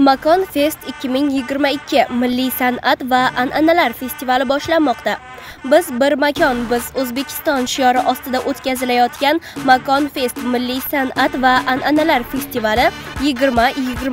Makon Fest 2022 Milliy san'at va an'analar festivali boshlanmoqda. Biz bir makon, biz O'zbekiston shiori ostida o'tkazilayotgan Makon Fest Milliy san'at va an'analar festivali 20,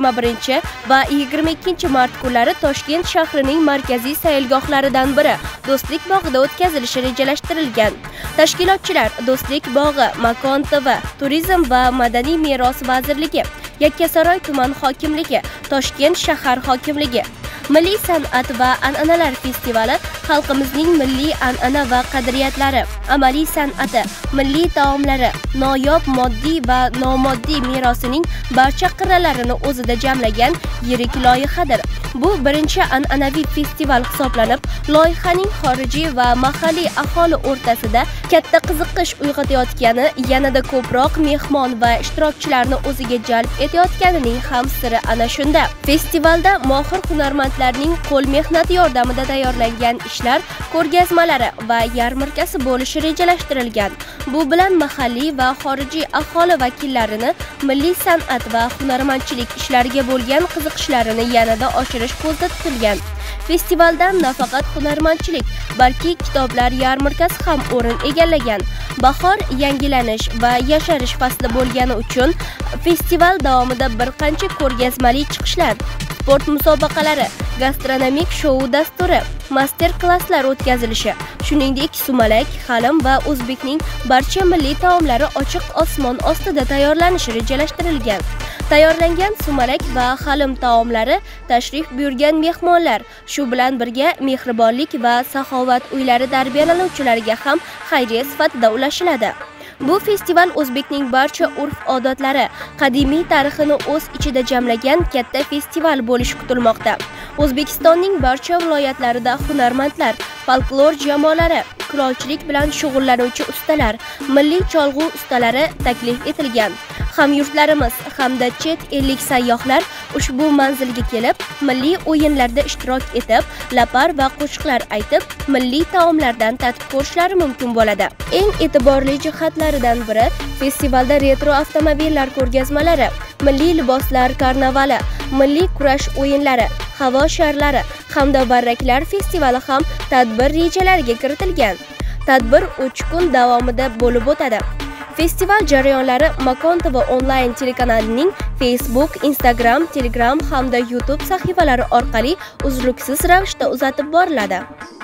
21 va 22 mart kunlari Toshkent shahrining markaziy sayilgohlaridan biri Do'stlik bog'ida o'tkazilishi rejalashtirilgan. Tashkilotchilar Do'stlik bog'i, Makon TV, Turizm va madaniy meros vazirligi, Yakkasaroy tuman hokimligi, Toshkent shahar hokimligi. Milliy san'at va an'analar festivali xalqimizning milliy an'ana va qadriyatlari, amaliy san'ati, milliy taomlari, noyob moddiy va nomoddiy merosining barcha qirralarini o'zida jamlagan yirik loyihadir. Bu birinchi an'anaviy festival hisoblanib, loyihaning xorijiy va mahalliy aholi o'rtasida katta qiziqish uyg'otayotgani, yanada ko'proq mehmon va ishtirokchilarni o'ziga jalb etayotganining ham siri ana shunda. Festivalda mohir hunarmandlarning qo'l mehnati yordamida tayyorlangan ishlar ko'rgazmalari va yarmarkasi bo'lishi rejalashtirilgan. Bu bilan mahalliy va xorijiy aholi vakillarini milliy san'at va hunarmandchilik ishlariga bo'lgan qiziqishlarini yanada oshirish ko'zda tutilgan. Festivaldan nafaqat hunarmandchilik, balki kitoblar yarmarkasi ham o'rin egallagan. Bahor yangilanish va yasharish fasli bo'lgani uchun festival davomida bir qancha ko'rgazmali chiqishlar, sport musobaqalari, gastronomik shou dasturi, master-klasslar o'tkazilishi, shuningdek sumalak, halim va o'zbekning barcha milliy taomlari ochiq osmon ostida tayyorlanishi rejalashtirilgan. Tayyorlangan sumalak va halim taomlari tashrif buyurgan mehmonlar, shu bilan birga mehribonlik va saxovat uylari tarbiyalanuvchilariga ham xayriya sifatida ulashiladi. Bu festival o'zbekning barcha urf-odatlari, qadimiy tarixini o'z ichida jamlagan katta festival bo'lishi kutilmoqda. O'zbekistonning barcha viloyatlarida hunarmandlar, folklor jamoalari, kulolchilik bilan shug'ullanuvchi ustalar, milliy cholg'u ustalari taklif etilgan. Hamyurtlarimiz hamda chet ellik sayyohlar ushbu manzilga kelib, milliy o'yinlarda ishtirok etib, lapar va qo'shiqlar aytib, milliy taomlardan tatib ko'rishlari mumkin bo'ladi. Eng e'tiborli jihatlaridan biri festivalda retro avtomobillar ko'rgazmalari, milliy liboslar karnavali, milliy kurash o'yinlari, havo sharlari hamda varraklar festivali ham tadbir rejalariga kiritilgan. Tadbir 3 kun davomida bo'lib o'tadi. Festival jarayonlari Makon TV onlayn telekanalining Facebook, Instagram, Telegram hamda YouTube sahifalari orqali uzluksiz ravishda uzatib boriladi.